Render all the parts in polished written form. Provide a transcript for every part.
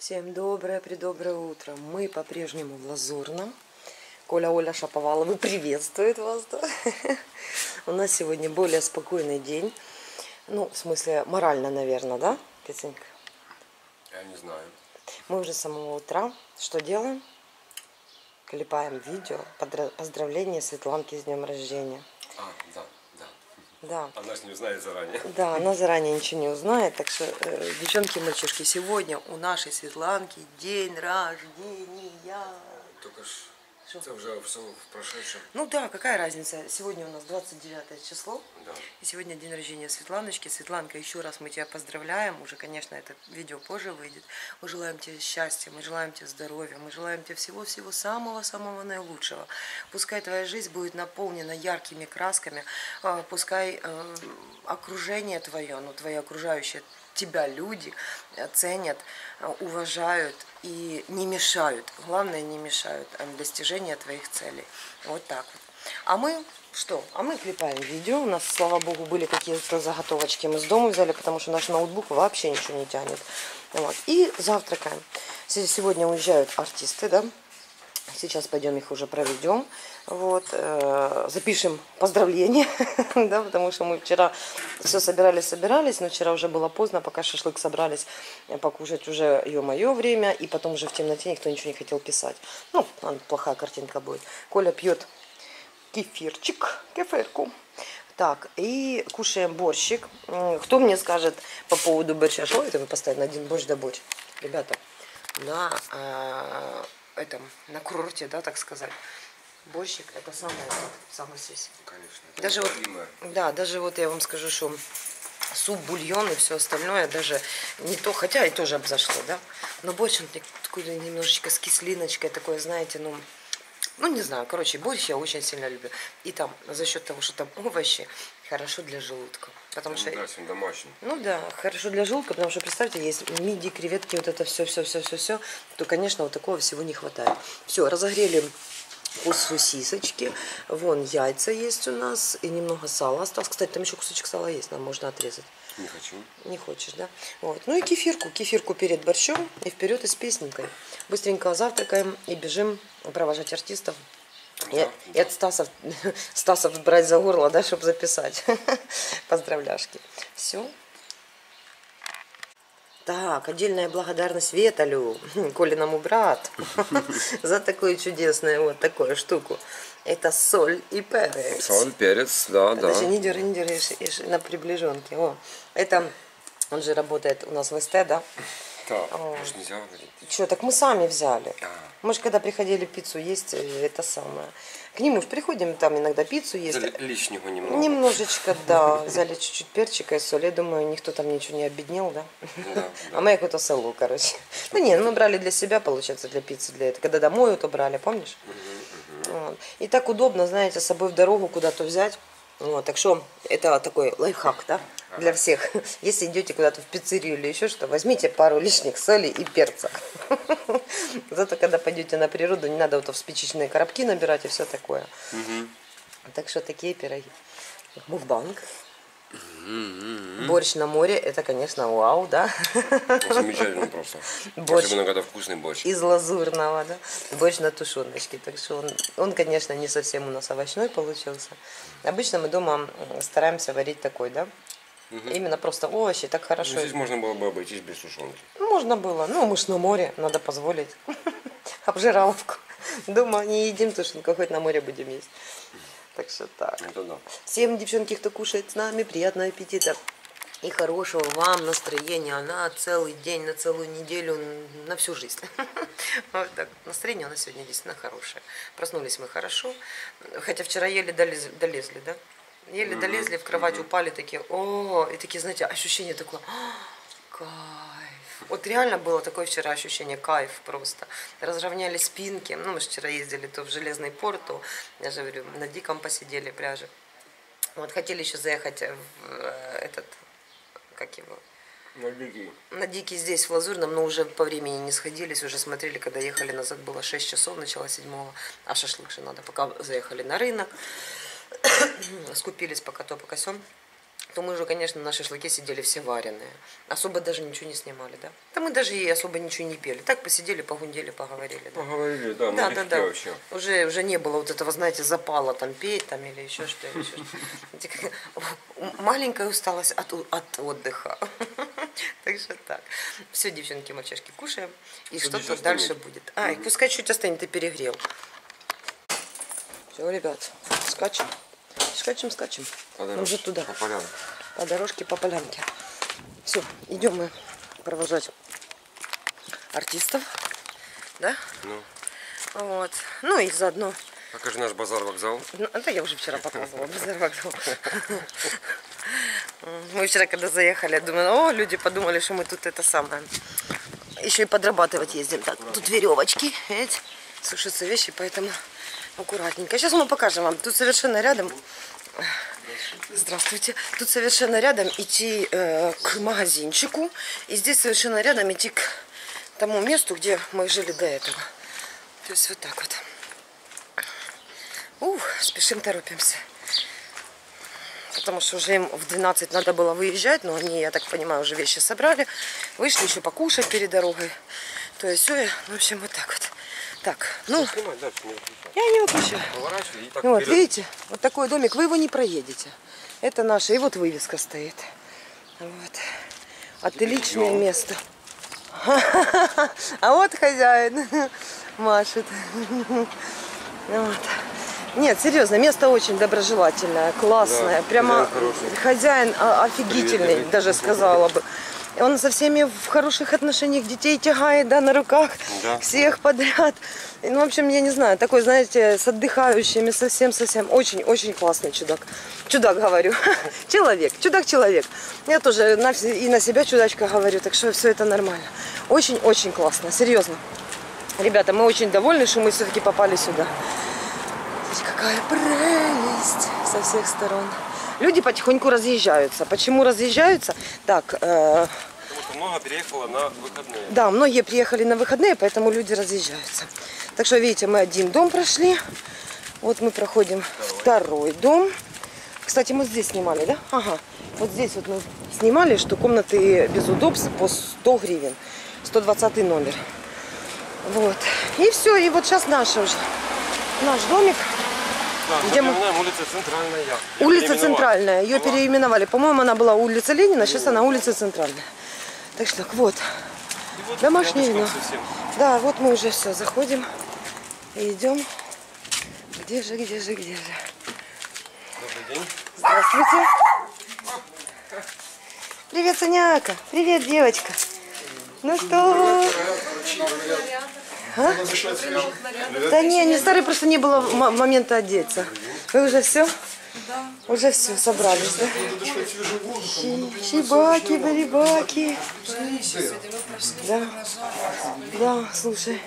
Всем доброе утро. Мы по-прежнему в Лазурном. Оля Шаповалова приветствует вас. Да? У нас сегодня более спокойный день. Ну, в смысле, морально, наверное, да, Петенька? Я не знаю. Мы уже с самого утра что делаем? Клепаем видео. Поздравление Светланки с днем рождения. Да. Да. Она же не узнает заранее. Да, она заранее ничего не узнает. Так что, девчонки и мальчишки, сегодня у нашей Светланки день рождения. Только ж это уже все в прошедшем. Ну да, какая разница? Сегодня у нас 29 число. Да. И сегодня день рождения Светланочки. Светланка, еще раз мы тебя поздравляем. Уже, конечно, это видео позже выйдет. Мы желаем тебе счастья, мы желаем тебе здоровья, мы желаем тебе всего-всего самого-самого наилучшего. Пускай твоя жизнь будет наполнена яркими красками. Пускай окружение твое, ну, твои окружающие тебя люди ценят, уважают и не мешают. Главное, не мешают достижения твоих целей. Вот так вот. А мы что? А мы клепаем видео. У нас, слава богу, были какие-то заготовочки. Мы с дома взяли, потому что наш ноутбук вообще ничего не тянет. Вот. И завтракаем. Сегодня уезжают артисты, да? Сейчас пойдем их уже проведем. Вот, запишем поздравления, да, потому что мы вчера все собирались, но вчера уже было поздно, пока шашлык собрались покушать уже, ё-моё, время, и потом уже в темноте никто ничего не хотел писать. Ну, плохая картинка будет. Коля пьет кефирку. Так, и кушаем борщик. Кто мне скажет по поводу борща, что это вы поставили на один борщ да борщ? Ребята, на курорте, да, так сказать. Борщик это самое, согласись. Конечно. Даже вот, да, даже вот я вам скажу, что суп, бульон и все остальное даже не то, хотя и тоже обзошло, да. Но борщ он такой немножечко с кислиночкой, такое, знаете, ну не знаю, короче, борщ я очень сильно люблю. И там за счет того, что там овощи, хорошо для желудка. Потому что, да, всем домашний. Ну да, хорошо для желудка, потому что, представьте, есть мидии, креветки, вот это все, то, конечно, вот такого всего не хватает. Все, разогрели сосисочки, вон яйца есть у нас, и немного сала осталось. Кстати, там еще кусочек сала есть, нам можно отрезать. Не хочу. Не хочешь, да? Вот. Ну и кефирку перед борщом, и вперед и с песненькой. Быстренько завтракаем и бежим провожать артистов. И от Стасов брать за горло, да, чтобы записать поздравляшки. Все. Так, отдельная благодарность Веталю, Колиному брату, за такую чудесную вот такую штуку. Это соль и перец. Соль, перец, да. Даже не дергай на приближенке. О, это, он же работает у нас в СТ, да? Да, может нельзя говорить. Что, так мы сами взяли. Мы же когда приходили пиццу есть, это самое. К нему же приходим, там иногда пиццу есть. Лишнего немного. Немножечко, да. Взяли чуть-чуть перчика и соли. Я думаю, никто там ничего не обеднел, да? Да. А мы какое-то село, короче. Ну не, мы брали для себя, получается, для пиццы, для этого. Когда домой то брали, помнишь? Вот. И так удобно, знаете, с собой в дорогу куда-то взять. Вот, так что это такой лайфхак, да, для всех. Если идете куда-то в пиццерию или еще что, возьмите пару лишних соли и перца. Зато когда пойдете на природу, не надо вот в спичечные коробки набирать и все такое. Так что такие пироги. Мукбанг. Борщ на море, это, конечно, вау, да? Замечательно просто. Борщ. Особенно, когда вкусный борщ. Из лазурного, да? Борщ на тушеночке. Так что он, конечно, не совсем у нас овощной получился. Обычно мы дома стараемся варить такой, да? Именно просто овощи, так хорошо. Ну, здесь можно было бы обойтись без тушенки. Можно было. Ну, мы ж на море, надо позволить. Обжираловку. Дома не едим тушенку, хоть на море будем есть. Так что так. Это да. Всем, девчонки, кто кушает с нами, приятного аппетита. И хорошего вам настроения на целый день, на целую неделю, на всю жизнь. Вот так. Настроение у нас сегодня действительно хорошее. Проснулись мы хорошо. Хотя вчера еле долезли, да? Еле долезли, в кровать упали, такие, и такие, знаете, ощущение такое, кайф. Вот реально было такое вчера ощущение, кайф просто. Разровняли спинки. Ну, мы же вчера ездили то в Железный порт, то, я же говорю, на Диком посидели пляже. Вот хотели еще заехать в этот, как его? На Дикий здесь, в Лазурном, но уже по времени не сходились, уже смотрели, когда ехали назад, было 6 часов, начало 7-го, а шашлык же надо, пока заехали на рынок, скупились пока то, пока сём. то мы же, конечно, на шашлыке сидели все вареные. Особо даже ничего не снимали, да? Да мы даже и особо ничего не пели. Так посидели, погундели, поговорили. Да? Поговорили, да, Да, налегке да, да. вообще. Уже не было вот этого, знаете, запала там петь там или еще что. Маленькая усталость от отдыха. Так что так. Все, девчонки, мальчишки, кушаем. И что-то дальше будет. Ай, пускай чуть остынет и перегрел. Все, ребят, скачем. Скачем. Уже туда. По полям. По дорожке, по полянке. Все, идем мы провожать артистов. Да? Ну. Вот. Ну и заодно. Покажи наш базар-вокзал. Ну, это я уже вчера показывала, базар-вокзал. Мы вчера, когда заехали, я думаю, о, люди подумали, что мы тут это самое. Еще и подрабатывать ездим. Так, тут веревочки, видите, сушатся вещи, поэтому аккуратненько. Сейчас мы покажем вам. Тут совершенно рядом. Здравствуйте. Тут совершенно рядом идти к магазинчику. И здесь совершенно рядом идти к тому месту, где мы жили до этого. То есть вот так вот. Спешим, торопимся. Потому что уже им в 12 надо было выезжать. Но они, я так понимаю, уже вещи собрали. Вышли еще покушать перед дорогой. То есть все, в общем, вот так вот. Так, ну, я не выключаю. Вот, видите, вот такой домик, вы его не проедете. Это наше, и вот вывеска стоит. Вот. Отличное место. А вот хозяин машет. Вот. Нет, серьезно, место очень доброжелательное, классное. Прямо хозяин офигительный, даже сказала бы. Он со всеми в хороших отношениях, детей тягает, да, на руках, да. Всех подряд. Ну, в общем, я не знаю, такой, знаете, с отдыхающими, совсем-совсем. Очень-очень классный чудак. Чудак, говорю. Человек. Чудак-человек. Я тоже и на себя чудачка говорю, так что все это нормально. Очень-очень классно, серьезно. Ребята, мы очень довольны, что мы все-таки попали сюда. Смотрите, какая прелесть со всех сторон. Люди потихоньку разъезжаются. Почему разъезжаются? Так. Потому что много переехало на выходные. Да, многие приехали на выходные, поэтому люди разъезжаются. Так что, видите, мы один дом прошли. Вот мы проходим второй дом. Кстати, мы здесь снимали, да? Ага. Вот здесь вот мы снимали, что комнаты без удобств по 100 гривен. 120 номер. Вот. И все. И вот сейчас наш домик. Да, где мы... улица Центральная. Улица Центральная. Ее переименовали. По-моему, она была улица Ленина, сейчас она улица Центральная. Так что так, вот. Вот домашнее вино. Да, вот мы уже все, заходим и идем. Где же? Добрый день. Здравствуйте. Привет, Соняка. Привет, девочка. Ну что? А? Да не старый, просто не было момента одеться. Вы уже все? Да. Уже все, собрались, да? Чебаки, барибаки. Да. Да, слушай.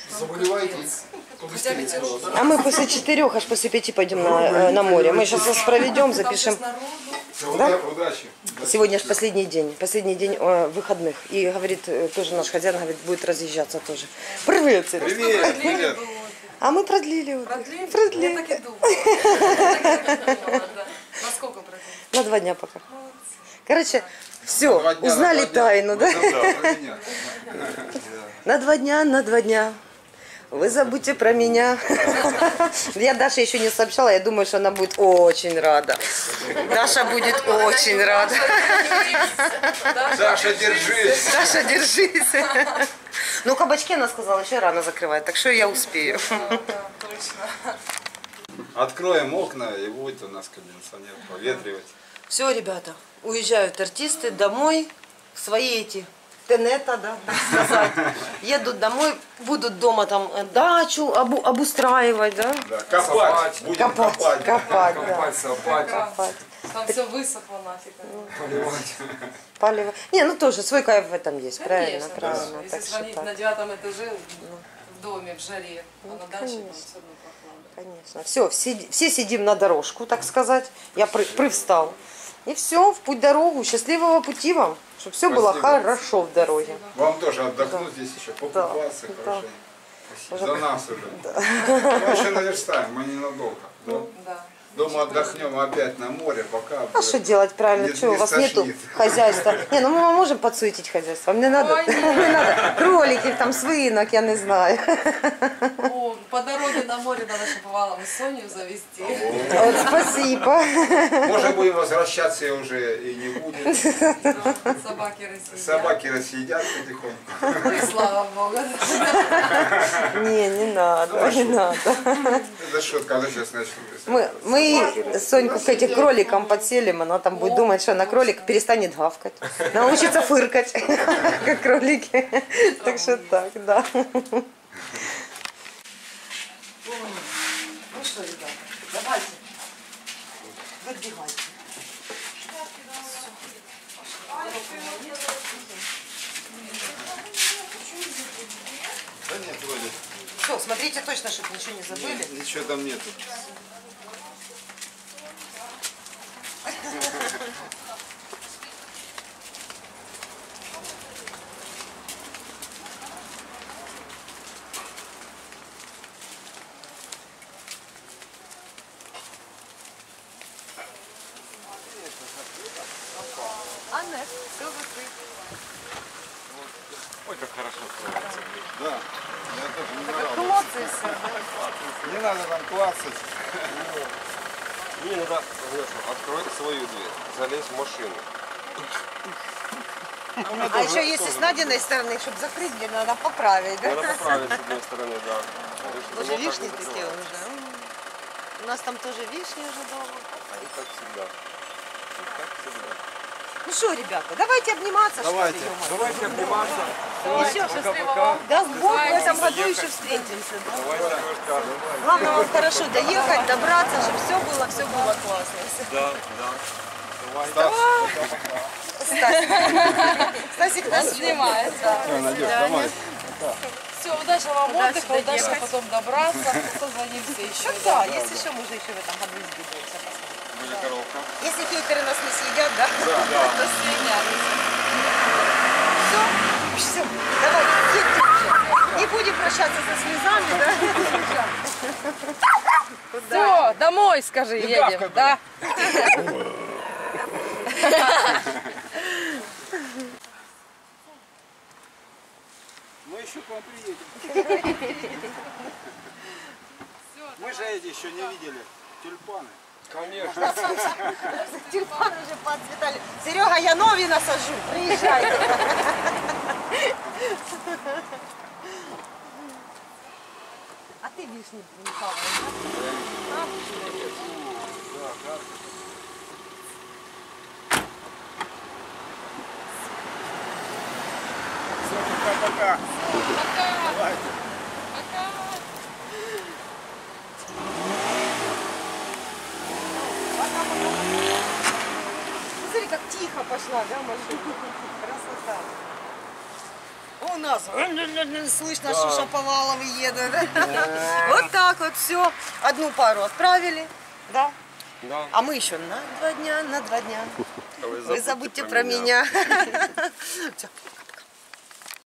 А мы после 4, аж после 5 пойдем на море. Мы сейчас вас проведем, запишем. Да? Сегодня же последний день выходных. И говорит, тоже наш хозяин говорит, будет разъезжаться тоже. Привет, Привет. А мы продлили. Продлили? Я так и думала. На сколько продлили? На 2 дня пока. Короче, все, узнали тайну, да? На 2 дня. Вы забудьте про меня. Я Даше еще не сообщала, я думаю, что она будет очень рада. Даша будет очень рада. Даша, держись. Даша, держись. Ну, кабачки, она сказала, еще рано закрывать, так что я успею. Да, точно. Откроем окна, и будет у нас кондиционер проветривать. Все, ребята, уезжают артисты домой, в свои эти тенета, да, так сказать. Едут домой, будут дома там дачу обустраивать, да? Да, копать. Будем копать. Копать. Там все высохло нафиг. Поливать. Не, ну тоже свой кайф в этом есть, Конечно, правильно. Если Так что звонить так. на 9 этаже в доме, в жаре, а на даче там все равно прохладно. Конечно. Все сидим на дорожку, так сказать. Я привстал. И все, в путь дорогу. Счастливого пути вам. Чтобы все было хорошо в дороге. Вам тоже отдохнуть здесь еще, покупаться хорошенько. За нас уже. Мы еще наверстаем, мы ненадолго. Да? Да. Дома отдохнем опять на море, пока... А что делать правильно? Не- Что, у не вас нету стошнит. хозяйства? Не, ну мы можем подсуетить хозяйство. Мне надо, Ой, нет. мне надо кроликів, там свинок, я не знаю. О, по дороге на море надо шиповалом Соню завести. Вот спасибо. Может, будем возвращаться уже и не будет. Собаки России. Собаки рассъедят потихоньку. Ну и слава богу. Не надо, не надо. Это шутка, она сейчас начнет. Мы Соньку к этим кроликам подселим, она там будет думать, что она кролик перестанет гавкать. Научится фыркать, как кролики. Так что так, да. Ну что, ребята, давайте. Выдвигайте. Да нет, вроде. Все, смотрите точно, чтобы ничего не забыли. Ничего там нету. Анна, все закрыто. Ой, как хорошо открывается. Да. Я тоже не Как брал. молодцы все. Не надо там клацать. Мне надо, открой свою дверь, залезь в машину. А еще если с Надиной стороны, чтобы закрыть, мне надо поправить, да? Надо поправить с одной стороны, да. Тоже вишни такие уже. У нас там тоже вишни уже дома. И как всегда. Как всегда. Ну что, ребята, давайте обниматься, Давайте. что ли, ё-моё. Давайте обниматься. Еще Счастливого. даст Бог, в этом году еще встретимся. Да? Давайте расскажем. Главное вам хорошо доехать, добраться, чтобы все было классно. Да, да. Стасик нас Снимает, да. Надюш, давай. Все, удачного вам Удачи отдыха, удачно доехать. потом добраться. Созвонимся еще. Да, если еще, мы же еще в этом году избегаемся. Были коровка. Если хейтеры нас не съедят, да? До свидания. Все, давай, едьте уже. Не будем прощаться со слезами, да? Все, домой скажи, едем. Да. Мы еще к вам приедем. Мы же эти еще не видели. Тюльпаны. Конечно. Тюльпаны уже поотцветали. Серега, я новый насажу, приезжай. А ты вишни не хаваешь, Все, пока-пока. Смотри, как тихо пошла, да, машина? Красота. У нас слышно, что Шаповаловы едут. Вот так вот все. Одну пару отправили, да? Да. А мы еще на 2 дня, на 2 дня. Вы Вы забудьте про меня. Всё.